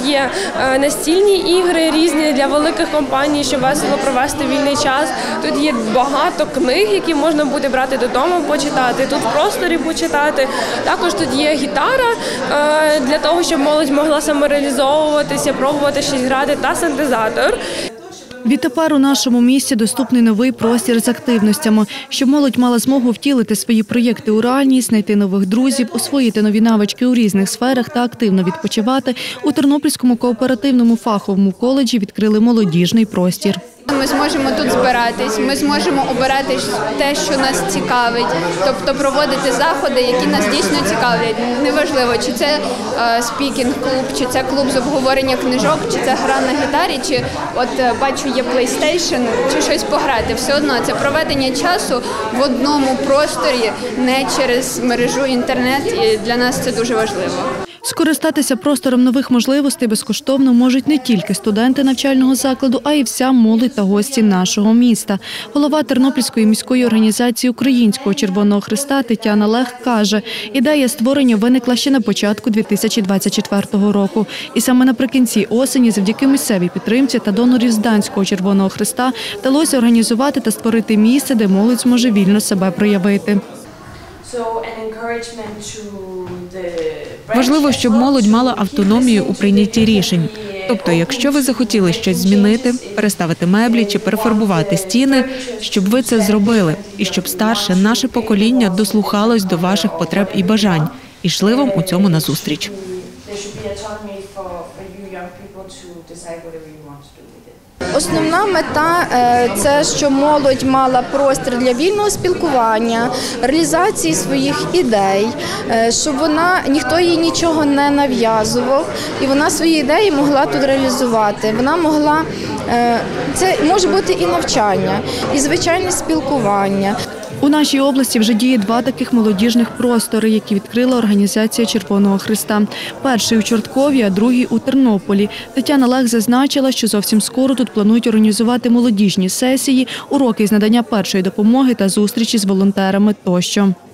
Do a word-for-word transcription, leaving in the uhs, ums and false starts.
є настільні ігри різні для великих компаній, щоб весело провести вільний час. Тут є багато книг, які можна буде брати додому, почитати. Тут в просторі почитати. Також тут є гітара для того, щоб молодь могла самореалізовуватися, пробувати щось грати, та синтезатор. Відтепер у нашому місті доступний новий простір з активностями, щоб молодь мала змогу втілити свої проєкти у реальність, знайти нових друзів, освоїти нові навички у різних сферах та активно відпочивати. У Тернопільському кооперативному фаховому коледжі відкрили молодіжний простір. Ми зможемо тут збиратись, ми зможемо обирати те, що нас цікавить, тобто проводити заходи, які нас дійсно цікавлять. Неважливо, чи це е, спікінг-клуб, чи це клуб з обговорення книжок, чи це гра на гітарі, чи от е, бачу є PlayStation, чи щось пограти. Все одно це проведення часу в одному просторі, не через мережу інтернет, і для нас це дуже важливо. Скористатися простором нових можливостей безкоштовно можуть не тільки студенти навчального закладу, а й вся молодь та гості нашого міста. Голова Тернопільської міської організації Українського Червоного Хреста Тетяна Лех каже, ідея створення виникла ще на початку дві тисячі двадцять четвертого року. І саме наприкінці осені завдяки місцевій підтримці та донорів з Данського Червоного Хреста вдалося організувати та створити місце, де молодь зможе вільно себе проявити. Важливо, щоб молодь мала автономію у прийнятті рішень. Тобто, якщо ви захотіли щось змінити, переставити меблі чи перефарбувати стіни, щоб ви це зробили. І щоб старше, наше покоління дослухалось до ваших потреб і бажань. І йшли вам у цьому назустріч. Основна мета – це, щоб молодь мала простір для вільного спілкування, реалізації своїх ідей, щоб вона, ніхто їй нічого не нав'язував, і вона свої ідеї могла тут реалізувати. Вона могла, це може бути і навчання, і звичайне спілкування. У нашій області вже діє два таких молодіжних простори, які відкрила організація Червоного Хреста. Перший у Чорткові, а другий у Тернополі. Тетяна Лех зазначила, що зовсім скоро тут планують організувати молодіжні сесії, уроки з надання першої допомоги та зустрічі з волонтерами тощо.